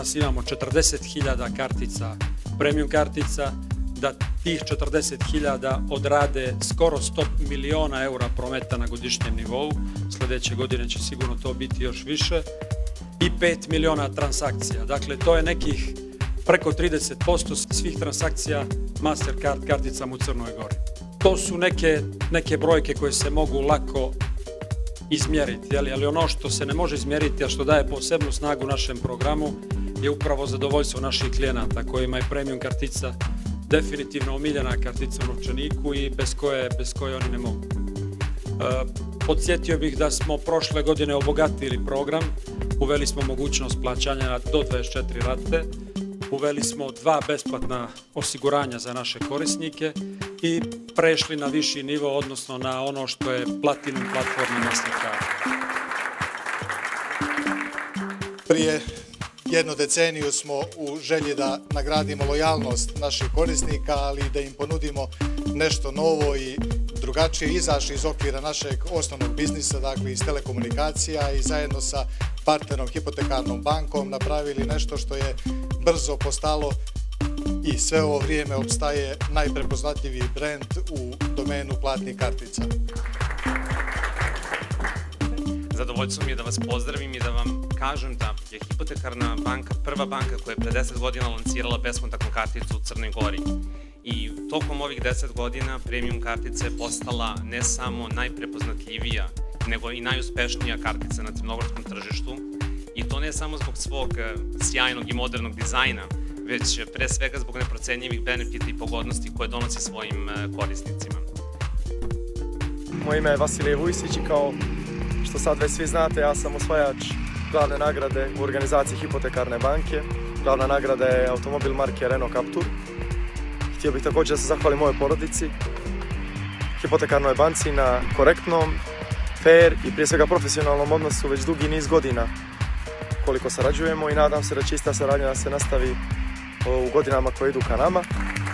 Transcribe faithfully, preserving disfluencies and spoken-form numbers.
danas imamo četrdeset hiljada kartica, premium kartica, da tih četrdeset hiljada odrade skoro sto miliona eura prometa na godišnjem nivou, sljedeće godine će sigurno to biti još više, i pet miliona transakcija. Dakle, to je nekih preko trideset posto svih transakcija Mastercard karticama u Crnoj Gori. To su neke, neke brojke koje se mogu lako izmjeriti, ali ono što se ne može izmjeriti, a što daje posebnu snagu našem programu, je upravo zadovoljstvo naših klijenata, kojima je premium kartica definitivno omiljena kartica u novčaniku i bez koje, bez koje oni ne mogu. E, podsjetio bih da smo prošle godine obogatili program, uveli smo mogućnost plaćanja do dvadeset četiri rate, uveli smo dva besplatna osiguranja za naše korisnike i prešli na viši nivo, odnosno na ono što je Platinum platforma Mastercard. Prije jednu deceniju smo u želji da nagradimo lojalnost naših korisnika, ali i da im ponudimo nešto novo i drugačije, izašli iz okvira našeg osnovnog biznisa, dakle iz telekomunikacija, i zajedno sa partnerom Hipotekarnom bankom napravili nešto što je brzo postalo i sve ovo vrijeme opstaje najprepoznatljiviji brend u domenu platnih kartica. Zadovoljstvo mi je da vas pozdravim i da vam kažem da je Hipotekarna banka prva banka koja je pre deset godina lancirala beskontaktnu karticu u Crnoj Gori. I tokom ovih deset godina premium kartica je postala ne samo najprepoznatljivija, nego i najuspešnija kartica na crnogorskom tržištu. I to ne samo zbog svog sjajnog i modernog dizajna, već pre svega zbog neprocenjivih benefita i pogodnosti koje donosi svojim korisnicima. Moje ime je Vasilije Vujsić i kao što sad već svi znate, ja sam osvajač glavne nagrade u organizaciji Hipotekarne banke. Glavna nagrada je automobil marke Renault Captur. Htio bih također da se zahvalim mojoj porodici, Hipotekarnoj banci na korektnom, fair i prije svega profesionalnom odnosu već dugi niz godina koliko sarađujemo, i nadam se da će ista saradnja da se nastavi u godinama koje idu ka nama.